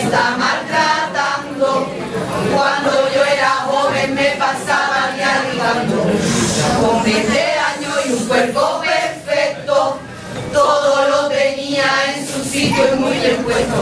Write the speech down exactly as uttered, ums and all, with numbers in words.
está maltratando. Cuando yo era joven me pasaba dialogando. Con veinte años y un cuerpo perfecto, todo lo tenía en su sitio y muy bien puesto.